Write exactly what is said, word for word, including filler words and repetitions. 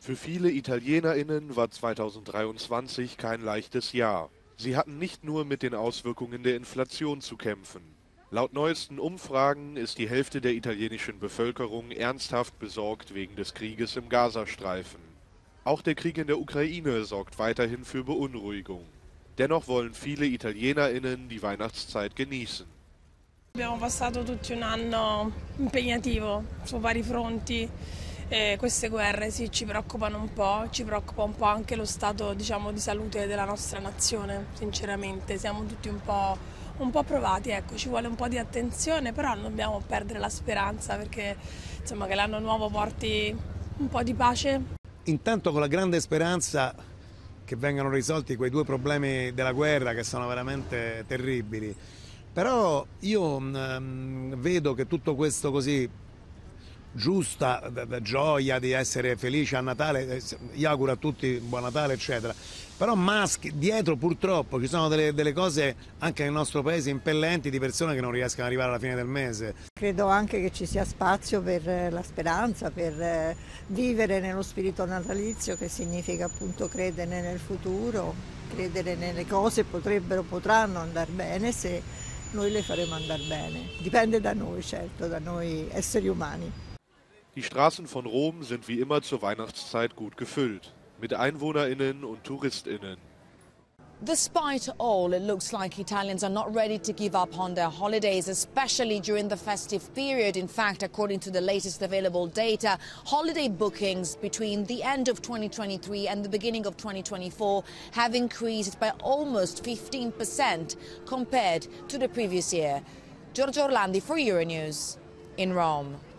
Für viele ItalienerInnen war zweitausenddreiundzwanzig kein leichtes Jahr. Sie hatten nicht nur mit den Auswirkungen der Inflation zu kämpfen. Laut neuesten Umfragen ist die Hälfte der italienischen Bevölkerung ernsthaft besorgt wegen des Krieges im Gazastreifen. Auch der Krieg in der Ukraine sorgt weiterhin für Beunruhigung. Dennoch wollen viele ItalienerInnen die Weihnachtszeit genießen. Abbiamo passato tutti un anno impegnativo su vari fronti e queste guerre sì, ci preoccupano un po', ci preoccupa un po' anche lo stato, diciamo, di salute della nostra nazione, sinceramente. Siamo tutti un po', un po' provati, ecco, ci vuole un po' di attenzione, però non dobbiamo perdere la speranza perché insomma, che l'anno nuovo porti un po' di pace. Intanto con la grande speranza che vengano risolti quei due problemi della guerra che sono veramente terribili. Però io mh, vedo che tutto questo così, giusta da, da gioia di essere felici a Natale, io auguro a tutti buon Natale eccetera, però maschi, dietro purtroppo ci sono delle, delle cose anche nel nostro paese impellenti di persone che non riescono ad arrivare alla fine del mese. Credo anche che ci sia spazio per la speranza, per vivere nello spirito natalizio, che significa appunto credere nel futuro, credere nelle cose potrebbero, potranno andare bene se noi le faremo andare bene. Dipende da noi, certo, da noi esseri umani. Die Straßen von Rom sind wie immer zur Weihnachtszeit gut gefüllt, mit EinwohnerInnen und TouristInnen. Despite all, it looks like Italians are not ready to give up on their holidays, especially during the festive period. In fact, according to the latest available data, holiday bookings between the end of twenty twenty-three and the beginning of twenty twenty-four have increased by almost fifteen percent compared to the previous year. Giorgio Orlandi for Euronews in Rome.